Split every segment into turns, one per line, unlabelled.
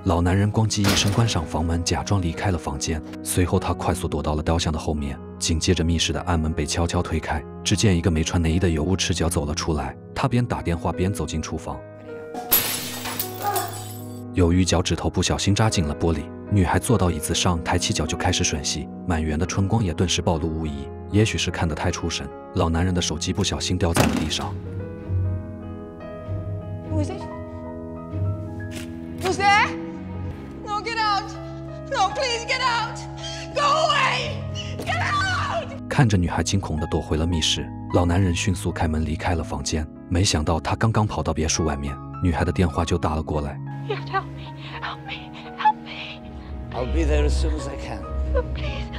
老男人咣叽一声关上房门，假装离开了房间。随后他快速躲到了雕像的后面。紧接着密室的暗门被悄悄推开，只见一个没穿内衣的尤物赤脚走了出来。他边打电话边走进厨房。由于脚趾头不小心扎进了玻璃，女孩坐到椅子上，抬起脚就开始吮吸，满园的春光也顿时暴露无遗。也许是看得太出神，老男人的手机不小心掉在了地上。
Who is it? Who's there? No, get out! No, please get out! Go away! Get out!
看着女孩惊恐地躲回了密室，老男人迅速开门离开了房间。没想到他刚刚跑到别墅外面，女孩的电话就打了过来。
Here, help me! Help me! Help me!
I'll be there as soon as I can.
Oh, please.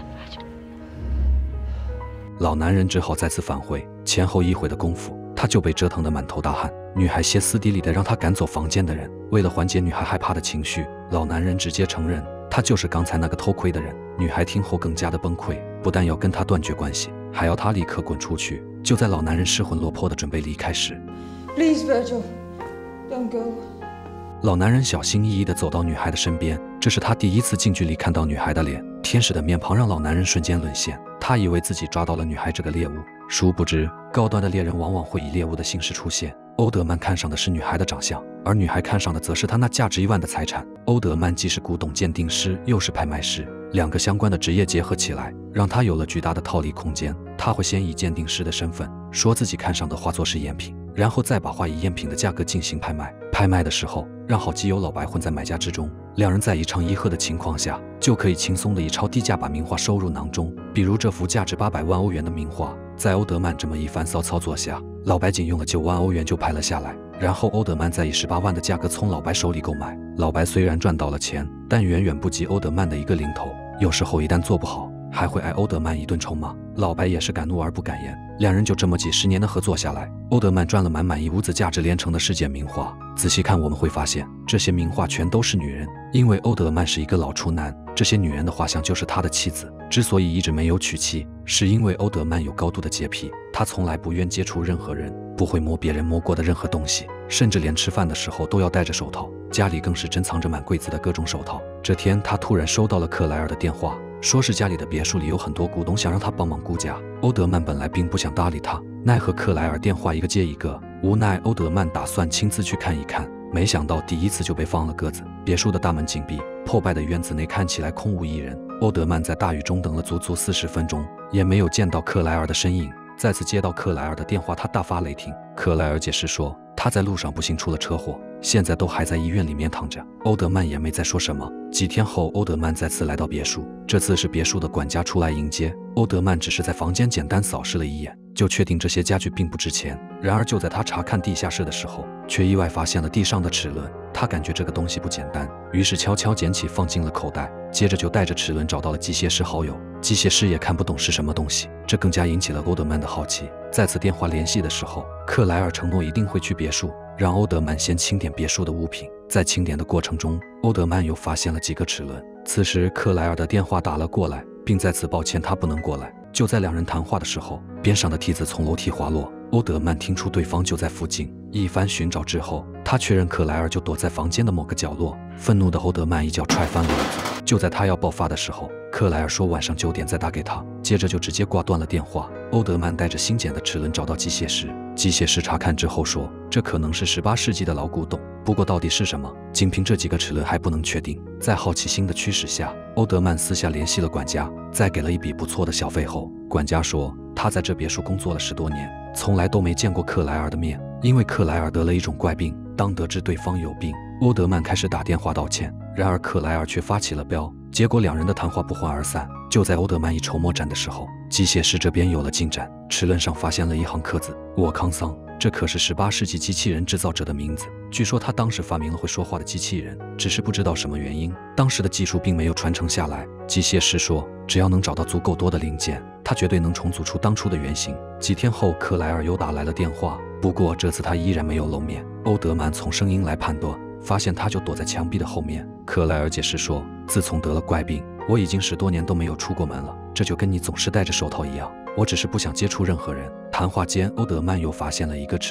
老男人只好再次返回，前后一回的功夫，他就被折腾得满头大汗。女孩歇斯底里地让他赶走房间的人。为了缓解女孩害怕的情绪，老男人直接承认他就是刚才那个偷窥的人。女孩听后更加的崩溃，不但要跟他断绝关系，还要他立刻滚出去。就在老男人失魂落魄的准备离开时，
Please, Virgil, don't go.
老男人小心翼翼地走到女孩的身边，这是他第一次近距离看到女孩的脸。天使的面庞让老男人瞬间沦陷，他以为自己抓到了女孩这个猎物，殊不知高端的猎人往往会以猎物的形式出现。欧德曼看上的是女孩的长相，而女孩看上的则是他那价值1万的财产。欧德曼既是古董鉴定师，又是拍卖师，两个相关的职业结合起来，让他有了巨大的套利空间。他会先以鉴定师的身份说自己看上的画作是赝品，然后再把画以赝品的价格进行拍卖。拍卖的时候，让好基友老白混在买家之中，两人在一唱一和的情况下，就可以轻松的以超低价把名画收入囊中。比如这幅价值800万欧元的名画，在欧德曼这么一番骚操作下，老白仅用了9万欧元就拍了下来，然后欧德曼再以18万的价格从老白手里购买。老白虽然赚到了钱，但远远不及欧德曼的一个零头，有时候一旦做不好，还会挨欧德曼一顿臭骂。老白也是敢怒而不敢言，两人就这么几十年的合作下来，欧德曼赚了满满一屋子价值连城的世界名画。仔细看我们会发现，这些名画全都是女人，因为欧德曼是一个老处男，这些女人的画像就是他的妻子。之所以一直没有娶妻，是因为欧德曼有高度的洁癖，他从来不愿接触任何人，不会摸别人摸过的任何东西，甚至连吃饭的时候都要戴着手套，家里更是珍藏着满柜子的各种手套。这天他突然收到了克莱尔的电话，说是家里的别墅里有很多古董，想让他帮忙估价。欧德曼本来并不想搭理他，奈何克莱尔电话一个接一个，无奈欧德曼打算亲自去看一看，没想到第一次就被放了鸽子。别墅的大门紧闭，破败的院子内看起来空无一人。欧德曼在大雨中等了足足40分钟，也没有见到克莱尔的身影。再次接到克莱尔的电话，他大发雷霆。克莱尔解释说，他在路上不幸出了车祸，现在都还在医院里面躺着。欧德曼也没再说什么。几天后，欧德曼再次来到别墅，这次是别墅的管家出来迎接。欧德曼只是在房间简单扫视了一眼，就确定这些家具并不值钱。然而就在他查看地下室的时候，却意外发现了地上的齿轮。他感觉这个东西不简单，于是悄悄捡起放进了口袋，接着就带着齿轮找到了机械师好友。机械师也看不懂是什么东西，这更加引起了欧德曼的好奇。再次电话联系的时候，克莱尔承诺一定会去别墅，让欧德曼先清点别墅的物品。在清点的过程中，欧德曼又发现了几个齿轮。此时克莱尔的电话打了过来，并再次抱歉他不能过来。就在两人谈话的时候，边上的梯子从楼梯滑落，欧德曼听出对方就在附近，一番寻找之后，他确认克莱尔就躲在房间的某个角落。愤怒的欧德曼一脚踹翻了椅子。就在他要爆发的时候，克莱尔说晚上9点再打给他，接着就直接挂断了电话。欧德曼带着新捡的齿轮找到机械师，机械师查看之后说，这可能是18世纪的老古董，不过到底是什么，仅凭这几个齿轮还不能确定。在好奇心的驱使下，欧德曼私下联系了管家，再给了一笔不错的小费后，管家说他在这别墅工作了10多年，从来都没见过克莱尔的面，因为克莱尔得了一种怪病。当得知对方有病，欧德曼开始打电话道歉，然而克莱尔却发起了飙，结果两人的谈话不欢而散。就在欧德曼一筹莫展的时候，机械师这边有了进展，齿轮上发现了一行刻字：沃康桑。这可是18世纪机器人制造者的名字，据说他当时发明了会说话的机器人，只是不知道什么原因，当时的技术并没有传承下来。机械师说，只要能找到足够多的零件，他绝对能重组出当初的原型。几天后，克莱尔又打来了电话，不过这次他依然没有露面。欧德曼从声音来判断，发现他就躲在墙壁的后面。克莱尔解释说，自从得了怪病，我已经10多年都没有出过门了，这就跟你总是戴着手套一样，我只是不想接触任何人。谈话间，欧德曼又发现了一个齿轮，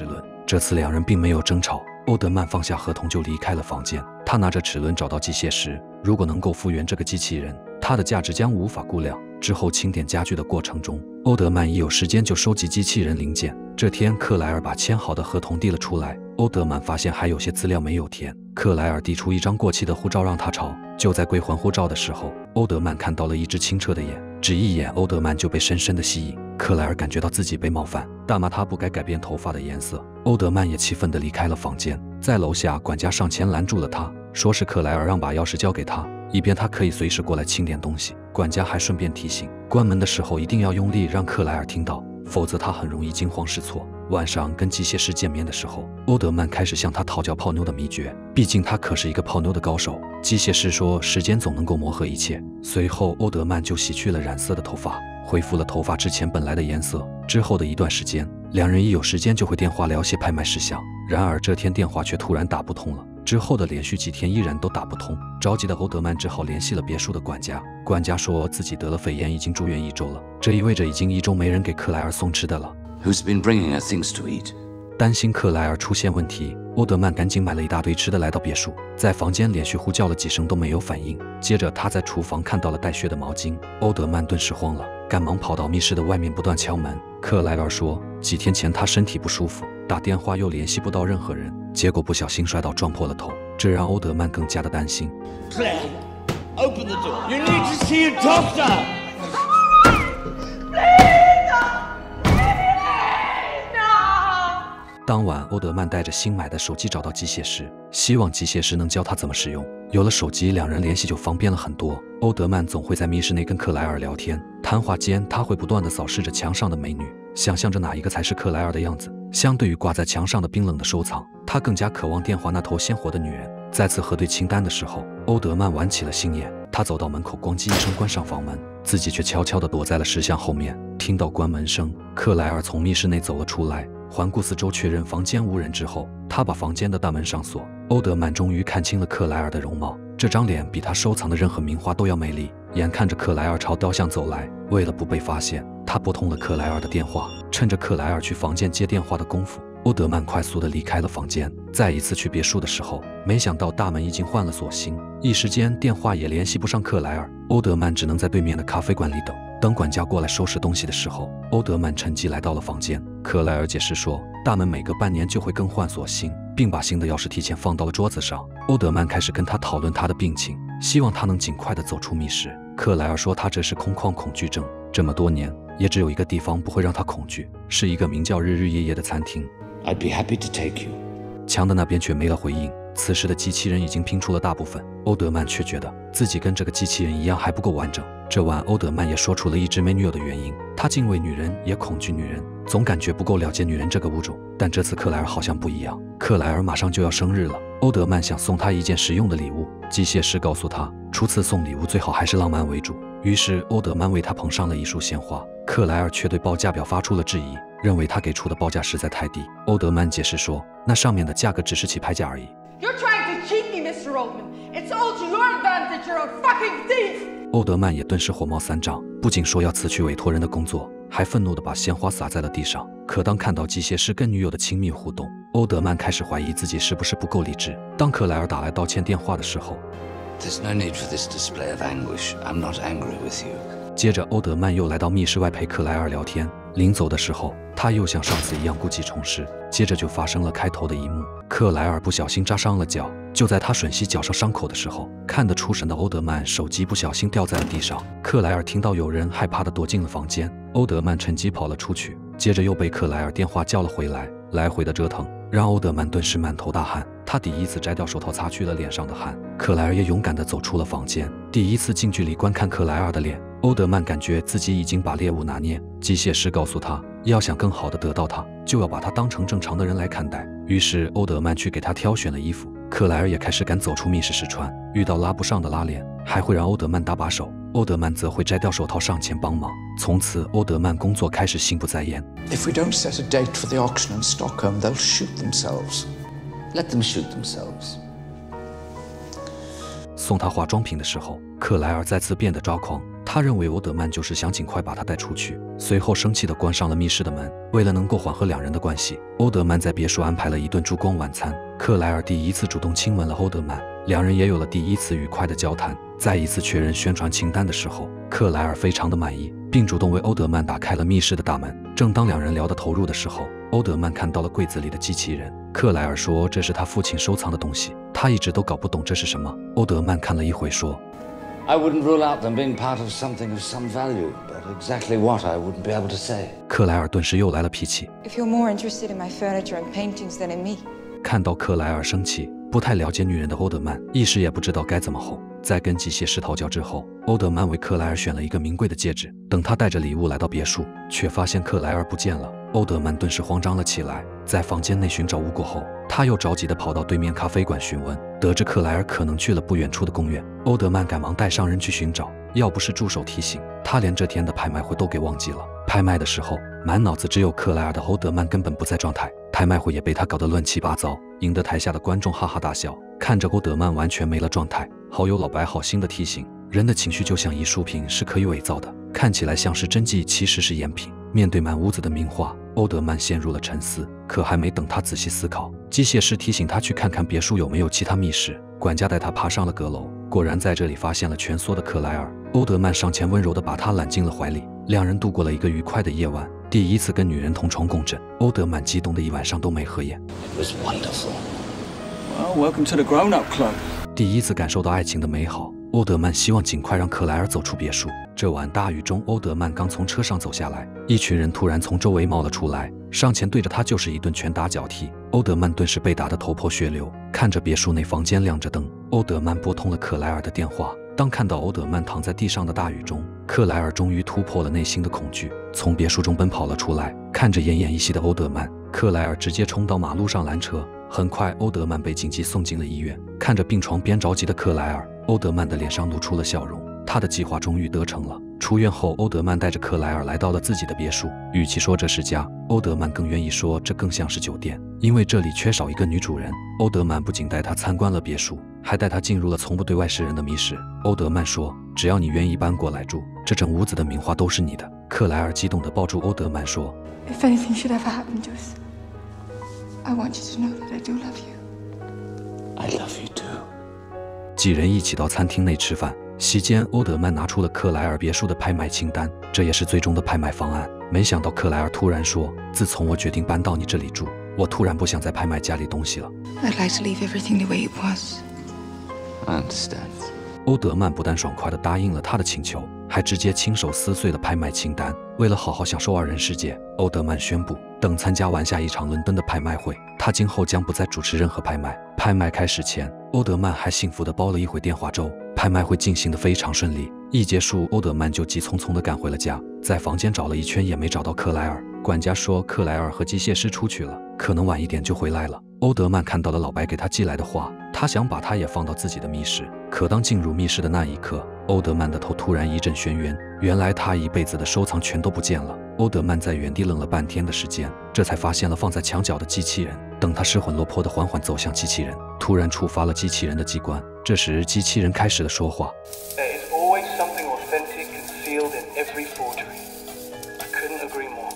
这次两人并没有争吵，欧德曼放下合同就离开了房间。他拿着齿轮找到机械师，如果能够复原这个机器人，它的价值将无法估量。之后清点家具的过程中，欧德曼一有时间就收集机器人零件。这天，克莱尔把签好的合同递了出来，欧德曼发现还有些资料没有填。克莱尔递出一张过期的护照让他抄。就在归还护照的时候，欧德曼看到了一只清澈的眼，只一眼欧德曼就被深深的吸引。克莱尔感觉到自己被冒犯，大骂他不该改变头发的颜色。欧德曼也气愤地离开了房间。在楼下，管家上前拦住了他，说是克莱尔让把钥匙交给他，以便他可以随时过来清点东西。管家还顺便提醒，关门的时候一定要用力让克莱尔听到，否则他很容易惊慌失措。晚上跟机械师见面的时候，欧德曼开始向他讨教泡妞的秘诀，毕竟他可是一个泡妞的高手。机械师说时间总能够磨合一切。随后欧德曼就洗去了染色的头发，恢复了头发之前本来的颜色。之后的一段时间，两人一有时间就会电话聊些拍卖事项。然而这天电话却突然打不通了，之后的连续几天依然都打不通。着急的欧德曼只好联系了别墅的管家，管家说自己得了肺炎，已经住院1周了，这意味着已经1周没人给克莱尔送吃的了。
Who's been bringing her things to eat?
担心克莱尔出现问题，欧德曼赶紧买了一大堆吃的来到别墅，在房间连续呼叫了几声都没有反应。接着他在厨房看到了带血的毛巾，欧德曼顿时慌了，赶忙跑到密室的外面不断敲门。克莱尔说几天前他身体不舒服，打电话又联系不到任何人，结果不小心摔倒撞破了头，这让欧德曼更加的担心。
Claire, open the door. You need to see a doctor.
当晚，欧德曼带着新买的手机找到机械师，希望机械师能教他怎么使用。有了手机，两人联系就方便了很多。欧德曼总会在密室内跟克莱尔聊天，谈话间他会不断地扫视着墙上的美女，想象着哪一个才是克莱尔的样子。相对于挂在墙上的冰冷的收藏，他更加渴望电话那头鲜活的女人。再次核对清单的时候，欧德曼玩起了心眼。他走到门口，咣叽一声关上房门，自己却悄悄地躲在了石像后面。听到关门声，克莱尔从密室内走了出来，环顾四周确认房间无人之后，他把房间的大门上锁。欧德曼终于看清了克莱尔的容貌，这张脸比他收藏的任何名画都要美丽。眼看着克莱尔朝雕像走来，为了不被发现，他拨通了克莱尔的电话。趁着克莱尔去房间接电话的功夫，欧德曼快速地离开了房间。再一次去别墅的时候，没想到大门已经换了锁芯，一时间电话也联系不上克莱尔。欧德曼只能在对面的咖啡馆里等。等管家过来收拾东西的时候，欧德曼趁机来到了房间。克莱尔解释说，大门每隔半年就会更换锁芯，并把新的钥匙提前放到了桌子上。欧德曼开始跟他讨论他的病情，希望他能尽快地走出密室。克莱尔说他这是空旷恐惧症，这么多年也只有一个地方不会让他恐惧，是一个名叫日日夜夜的餐厅。
I'd be happy to take you.
墙的那边却没了回应。此时的机器人已经拼出了大部分，欧德曼却觉得自己跟这个机器人一样还不够完整。这晚，欧德曼也说出了一直没女友的原因。他敬畏女人，也恐惧女人，总感觉不够了解女人这个物种。但这次克莱尔好像不一样。克莱尔马上就要生日了，欧德曼想送她一件实用的礼物。机械师告诉他，初次送礼物最好还是浪漫为主。于是欧德曼为他捧上了一束鲜花。克莱尔却对报价表发出了质疑，认为他给出的报价实在太低。欧德曼解释说，那上面的价格只是起拍价而已。
You're trying to cheat me, Mr. Oldman. It's all to your advantage. You're a fucking thief.
欧德曼也顿时火冒三丈，不仅说要辞去委托人的工作，还愤怒地把鲜花洒在了地上。可当看到机械师跟女友的亲密互动，欧德曼开始怀疑自己是不是不够理智。当克莱尔打来道歉电话的时候，
There's no need for this display of anguish. I'm not angry with you.
接着欧德曼又来到密室外陪克莱尔聊天。临走的时候，他又像上次一样故技重施。接着就发生了开头的一幕，克莱尔不小心扎伤了脚。就在他吮吸脚上伤口的时候，看得出神的欧德曼手机不小心掉在了地上。克莱尔听到有人，害怕地躲进了房间。欧德曼趁机跑了出去，接着又被克莱尔电话叫了回来。来回的折腾让欧德曼顿时满头大汗。他第一次摘掉手套擦去了脸上的汗。克莱尔也勇敢地走出了房间，第一次近距离观看克莱尔的脸。欧德曼感觉自己已经把猎物拿捏。机械师告诉他，要想更好地得到他，就要把他当成正常的人来看待。于是欧德曼去给他挑选了衣服。克莱尔也开始赶走出密室时穿，遇到拉不上的拉链，还会让欧德曼搭把手。欧德曼则会摘掉手套上前帮忙。从此，欧德曼工作开始心不在焉。
If we don't set a date for the auction in Stockholm, they'll shoot themselves.
Let them shoot themselves.
送他化妆品的时候，克莱尔再次变得抓狂。他认为欧德曼就是想尽快把他带出去，随后生气地关上了密室的门。 为了能够缓和两人的关系，欧德曼在别墅安排了一顿烛光晚餐。克莱尔第一次主动亲吻了欧德曼，两人也有了第一次愉快的交谈。再一次确认宣传清单的时候，克莱尔非常的满意，并主动为欧德曼打开了密室的大门。正当两人聊得投入的时候，欧德曼看到了柜子里的机器人。克莱尔说这是他父亲收藏的东西，他一直都搞不懂这是什么。欧德曼看了一会说，
I wouldn't rule out them being part of something of some value, but exactly what I wouldn't be able to say.
克莱尔顿时又来了脾气。
If you're more interested in my furniture and paintings than in me.
看到克莱尔生气，不太了解女人的欧德曼一时也不知道该怎么吼。在跟机械师讨教之后，欧德曼为克莱尔选了一个名贵的戒指。等他带着礼物来到别墅，却发现克莱尔不见了。欧德曼顿时慌张了起来，在房间内寻找无果后，他又着急地跑到对面咖啡馆询问，得知克莱尔可能去了不远处的公园。欧德曼赶忙带上人去寻找，要不是助手提醒，他连这天的拍卖会都给忘记了。拍卖的时候，满脑子只有克莱尔的欧德曼根本不在状态，拍卖会也被他搞得乱七八糟，引得台下的观众哈哈大笑。看着欧德曼完全没了状态，好友老白好心的提醒，人的情绪就像艺术品，是可以伪造的，看起来像是真迹，其实是赝品。面对满屋子的名画，欧德曼陷入了沉思。可还没等他仔细思考，机械师提醒他去看看别墅有没有其他密室。管家带他爬上了阁楼，果然在这里发现了蜷缩的克莱尔。欧德曼上前温柔地把他揽进了怀里，两人度过了一个愉快的夜晚。第一次跟女人同床共枕，欧德曼激动的一晚上都没合眼。
It was wonderful.
Well, welcome to the grown-up club.
第一次感受到爱情的美好，欧德曼希望尽快让克莱尔走出别墅。这晚大雨中，欧德曼刚从车上走下来，一群人突然从周围冒了出来，上前对着他就是一顿拳打脚踢。欧德曼顿时被打得头破血流。看着别墅内房间亮着灯，欧德曼拨通了克莱尔的电话。当看到欧德曼躺在地上的大雨中，克莱尔终于突破了内心的恐惧，从别墅中奔跑了出来。看着奄奄一息的欧德曼，克莱尔直接冲到马路上拦车。很快，欧德曼被紧急送进了医院。看着病床边着急的克莱尔，欧德曼的脸上露出了笑容。他的计划终于得逞了。出院后，欧德曼带着克莱尔来到了自己的别墅。与其说这是家，欧德曼更愿意说这更像是酒店，因为这里缺少一个女主人。欧德曼不仅带他参观了别墅，还带他进入了从不对外示人的密室。欧德曼说，只要你愿意搬过来住，这整屋子的名画都是你的。克莱尔激动地抱住欧德曼说，
If anything should ever happen to us, I want you to know that I do love you.
I love you too.
几人一起到餐厅内吃饭。席间，欧德曼拿出了克莱尔别墅的拍卖清单，这也是最终的拍卖方案。没想到克莱尔突然说，自从我决定搬到你这里住，我突然不想再拍卖家里东西了。
I'd like to leave everything the way it was.
I understand.
欧德曼不但爽快地答应了他的请求，还直接亲手撕碎了拍卖清单。为了好好享受二人世界，欧德曼宣布，等参加完下一场伦敦的拍卖会，他今后将不再主持任何拍卖。拍卖开始前，欧德曼还幸福地煲了一会电话粥。拍卖会进行得非常顺利，一结束，欧德曼就急匆匆地赶回了家，在房间找了一圈也没找到克莱尔。管家说克莱尔和机械师出去了，可能晚一点就回来了。欧德曼看到了老白给他寄来的画，他想把他也放到自己的密室，可当进入密室的那一刻，欧德曼的头突然一阵眩晕，原来他一辈子的收藏全都不见了。欧德曼在原地愣了半天的时间，这才发现了放在墙角的机器人。等他失魂落魄地缓缓走向机器人，突然触发了机器人的机关。这时，机器人开始了说话。
There is always something authentic concealed in every forgery. I couldn't agree more.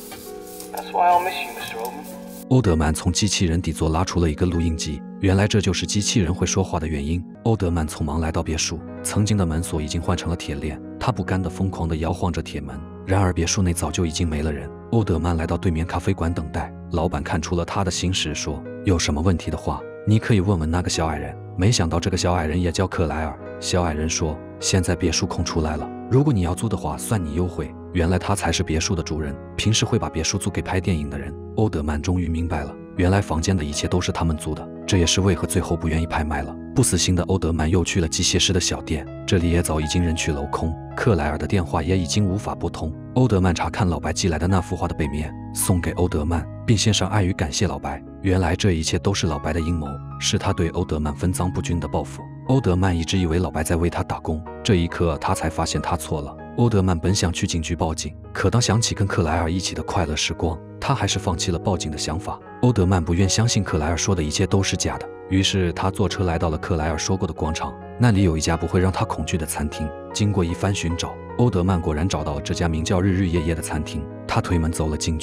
That's why I'll miss you, Mr. Oldman.
欧德曼从机器人底座拉出了一个录音机，原来这就是机器人会说话的原因。欧德曼匆忙来到别墅，曾经的门锁已经换成了铁链，他不甘地疯狂地摇晃着铁门。然而别墅内早就已经没了人。欧德曼来到对面咖啡馆等待，老板看出了他的心事，说：“有什么问题的话，你可以问问那个小矮人。”没想到这个小矮人也叫克莱尔。小矮人说：“现在别墅空出来了，如果你要租的话，算你优惠。”原来他才是别墅的主人，平时会把别墅租给拍电影的人。欧德曼终于明白了，原来房间的一切都是他们租的，这也是为何最后不愿意拍卖了。不死心的欧德曼又去了机械师的小店，这里也早已经人去楼空，克莱尔的电话也已经无法拨通。欧德曼查看老白寄来的那幅画的背面，送给欧德曼，并献上爱与感谢老白。原来这一切都是老白的阴谋，是他对欧德曼分赃不均的报复。欧德曼一直以为老白在为他打工，这一刻他才发现他错了。欧德曼本想去警局报警，可当想起跟克莱尔一起的快乐时光，他还是放弃了报警的想法。欧德曼不愿相信克莱尔说的一切都是假的，于是他坐车来到了克莱尔说过的广场，那里有一家不会让他恐惧的餐厅。经过一番寻找，欧德曼果然找到了这家名叫日日夜夜的餐厅。他推门走了进去，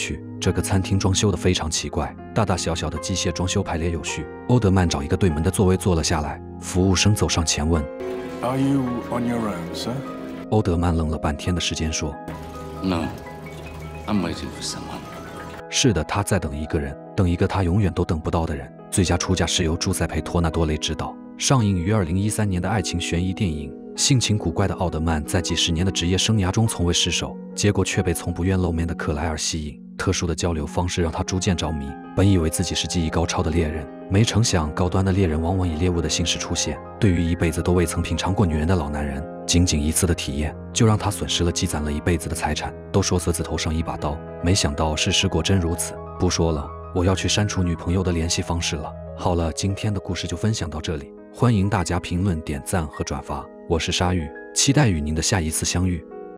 这个餐厅装修得非常奇怪，大大小小的机械装修排列有序。欧德曼找一个对门的座位坐了下来，服务生走上前问
Are you on your own, sir?
欧德曼愣了半天的时间说
No, I'm waiting for someone.
是的，他在等一个人，等一个他永远都等不到的人。最佳出价是由朱塞佩·托纳多雷执导，上映于2013年的爱情悬疑电影。性情古怪的奥德曼在几十年的职业生涯中从未失手，结果却被从不愿露面的克莱尔吸引。特殊的交流方式让他逐渐着迷，本以为自己是技艺高超的猎人，没成想高端的猎人往往以猎物的形式出现。对于一辈子都未曾品尝过女人的老男人，仅仅一次的体验就让他损失了积攒了一辈子的财产。都说色字头上一把刀，没想到事实果真如此。不说了，我要去删除女朋友的联系方式了。好了，今天的故事就分享到这里，欢迎大家评论、点赞和转发。我是鲨鱼，期待与您的下一次相遇。